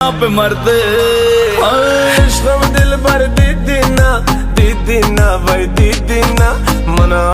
पे मरते दिल भर दीदी ना भाई दीदी ना मना